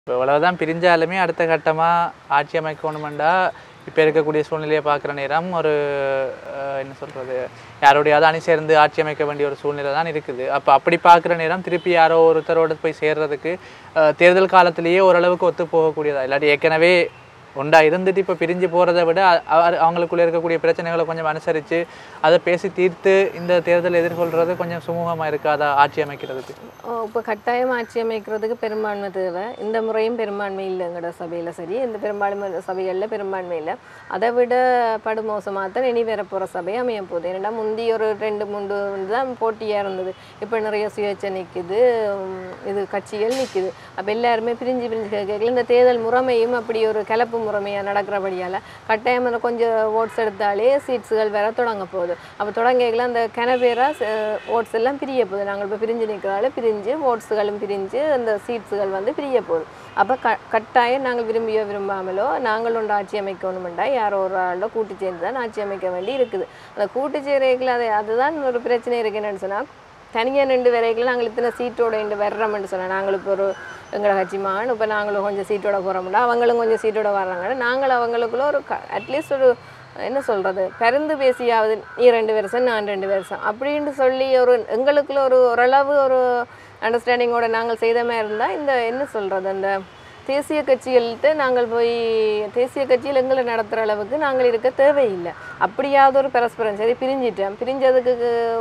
இப்போ இவ்வளவுதான் பிரிஞ்சாலுமே அடுத்த கட்டமாக ஆட்சி அமைக்கணுமெண்டா இப்போ இருக்கக்கூடிய சூழ்நிலையை பார்க்குற நேரம் ஒரு என்ன சொல்கிறது, யாரோடையாவது அணி சேர்ந்து ஆட்சி அமைக்க வேண்டிய ஒரு சூழ்நிலை தான் இருக்குது. அப்போ அப்படி பார்க்குற நேரம் திருப்பி யாரோ ஒருத்தரோட போய் சேர்றதுக்கு தேர்தல் காலத்திலேயே ஓரளவுக்கு ஒத்து போகக்கூடியதா, இல்லாட்டி ஏற்கனவே ஒன்றா இருந்துட்டு இப்போ பிரிஞ்சு போகிறத விட அவங்களுக்குள்ளே இருக்கக்கூடிய பிரச்சனைகளை கொஞ்சம் அனுசரித்து அதை பேசி தீர்த்து இந்த தேர்தல் எதிர்கொள்கிறது கொஞ்சம் சுமூகமாக இருக்காதா ஆட்சி அமைக்கிறதுக்கு? இப்போ கட்டாயம் ஆட்சி அமைக்கிறதுக்கு பெரும்பான்மை தேவை. இந்த முறையும் பெரும்பான்மை இல்லை எங்களோட சபையில். சரி, இந்த பெரும்பான்மை சபைகளில் பெரும்பான்மை இல்லை. அதை விட படுமோசமாக தான் இனி வேற போகிற சபை அமைய போகுது. ஏன்னா முந்தி ஒரு 2-3 தான் போட்டியாக இருந்தது. இப்போ நிறைய சுயேட்சை நிற்குது, இது கட்சிகள் நிற்குது. அப்போ எல்லாருமே பிரிஞ்சு கேட்கல. இந்த தேர்தல் முறைமையும் அப்படி ஒரு கலப்பு முறைமையாக நடக்கிறபடியால் கட்டாயம் கொஞ்சம் ஓட்ஸ் எடுத்தாலே சீட்ஸுகள் வேற தொடங்க போகுது. அப்போ தொடங்கிக்கலாம் அந்த கனவேராக ஓட்ஸ் எல்லாம் பிரிய போகுது. நாங்கள் இப்போ பிரிஞ்சு நிற்கிறால பிரிஞ்சு ஓட்ஸுகளும் பிரிஞ்சு அந்த சீட்ஸுகள் பிரிய போகுது. அப்போ கட்டாயம் நாங்கள் விரும்பியோ விரும்பாமலோ நாங்கள் ஒன்று ஆட்சி அமைக்கணுமெண்டா யாரோ ஒரு ஆளோ கூட்டு சேர்ந்து தான் ஆட்சி அமைக்க வேண்டி இருக்குது. அந்த கூட்டு சேரைகள் அதுதான் ஒரு பிரச்சனை இருக்குது. என்னென்னு சொன்னால் தனியாக 2 வரைக்கும் நாங்கள் இத்தனை சீட்டோட வர்றோம்னு சொன்னால் நாங்கள் இப்போ ஒரு எங்களை கட்சிமான்னு இப்போ நாங்களும் கொஞ்சம் சீட்டோட போகிறோம்னா அவங்களும் கொஞ்சம் சீட்டோட வர்றாங்கன்னா நாங்கள் அவங்களுக்குள்ள ஒரு அட்லீஸ்ட் ஒரு என்ன சொல்கிறது, பருந்து பேசியாவது நீ 2 வருஷம் நான் 2 வருஷம் அப்படின்ட்டு சொல்லி ஒரு எங்களுக்குள்ள ஒரு ஓரளவு ஒரு அண்டர்ஸ்டாண்டிங்கோட நாங்கள் செய்த மாதிரி இருந்தால் இந்த என்ன சொல்கிறது, அந்த தேசிய கட்சிகள்கிட்ட நாங்கள் போய் தேசிய கட்சியில் எங்களை நடத்துகிற அளவுக்கு நாங்கள் இருக்க தேவையில்லை. அப்படியாவது ஒரு பரஸ்பரம் சரி பிரிஞ்சிட்டோம். பிரிஞ்சதுக்கு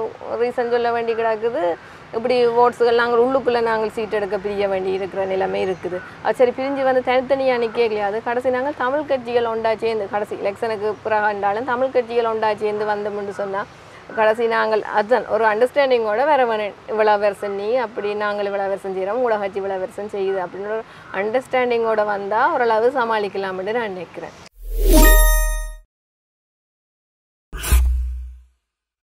ரீசன் சொல்ல வேண்டி கிடக்குது. இப்படி ஓட்ஸுகள் நாங்கள் உள்ளுக்குள்ளே நாங்கள் சீட் எடுக்க பிரிய வேண்டி இருக்கிற நிலைமை இருக்குது. அது சரி பிரிஞ்சு தனித்தனியாக நிற்க கிடையாது. கடைசி நாங்கள் தமிழ் கட்சிகள் ஒன்றா சேர்ந்து கடைசி எலெக்ஷனுக்கு பிறகாண்டாலும் தமிழ் கட்சிகள் ஒன்றா சேர்ந்து வந்தோம்னு சொன்னால் கடைசி நாங்கள் அதுதான் ஒரு அண்டர்ஸ்டாண்டிங்கோட வேற வேணும். இவ்வளோ வருஷம் நீ அப்படி நாங்கள் இவ்வளோ வருஷம் செய்கிறோம், உலக கட்சி இவ்வளோ வருஷம் செய்யுது அப்படின்னு ஒரு அண்டர்ஸ்டாண்டிங்கோட வந்தால் ஓரளவு சமாளிக்கலாம்னு நான் நினைக்கிறேன்.